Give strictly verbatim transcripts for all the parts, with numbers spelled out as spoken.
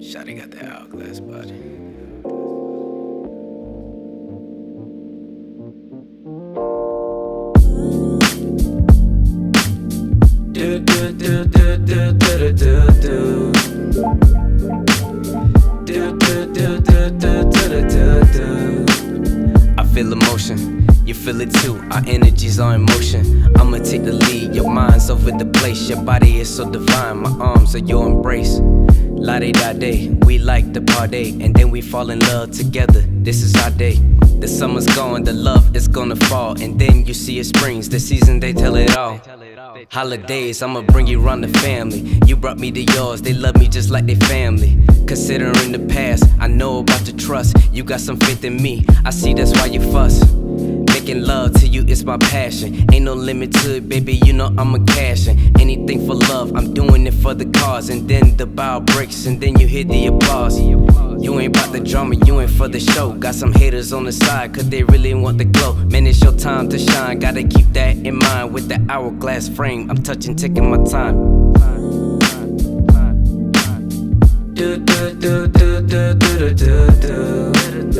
Shawty got that hourglass body. Do do do do do do do do. Do do do do do do do do. I feel emotion, you feel it too. Our energies are in motion. I'ma take the lead. Your mind's over the place. Your body is so divine. My arms are your embrace. La-di-da-day, we like to party, and then we fall in love together. This is our day. The summer's gone, the love is gonna fall, and then you see it springs, the season they tell it all. Holidays, I'ma bring you round the family. You brought me to yours, they love me just like they family. Considering the past, I know about the trust. You got some faith in me, I see that's why you fuss. Making love to you is my passion. Ain't no limit to it, baby, you know I'm a cashin'. Anything for love, I'm doing it for the cause. And then the bow breaks, and then you hear the applause. You ain't about the drama, you ain't for the show. Got some haters on the side, cause they really want the glow. Man, it's your time to shine, gotta keep that in mind. With the hourglass frame, I'm touching, taking my time. Do do do do do do do do.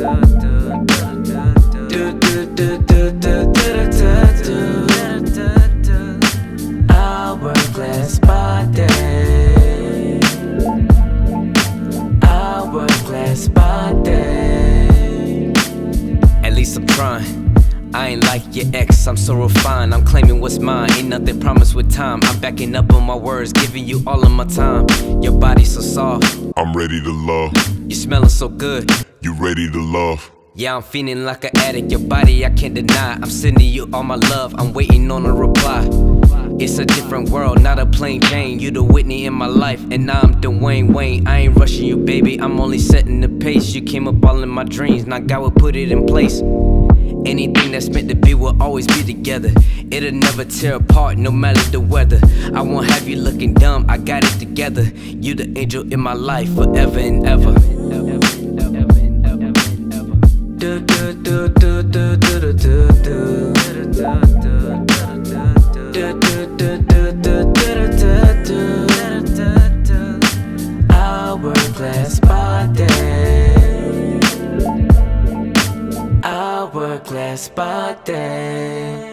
Do do do do do do do. Hourglass body. Hourglass body. At least I'm trying. I ain't like your ex, I'm so refined. I'm claiming what's mine, ain't nothing promised with time. I'm backing up on my words, giving you all of my time. Your body's so soft, I'm ready to love. You smelling so good, You ready to love. yeah, I'm feeling like an addict. Your body I can't deny. I'm sending you all my love, I'm waiting on a reply. It's a different world, not a plain Jane. You the Whitney in my life, and now I'm Dwayne Wayne. I ain't rushing you, baby, I'm only setting the pace. You came up all in my dreams, now God will put it in place. Anything that's meant to be will always be together. It'll never tear apart, no matter the weather. I won't have you looking dumb, I got it together. You the angel in my life, forever and ever. Do do do do do do do do. Do do do do do do do. Hourglass body. Hourglass body.